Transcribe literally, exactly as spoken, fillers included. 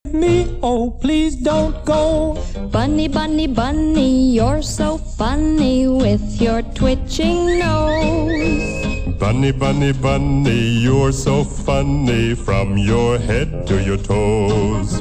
me, oh please don't go. Bunny, bunny, bunny, you're so funny with your twitching nose. Bunny, bunny, bunny, you're so funny from your head to your toes.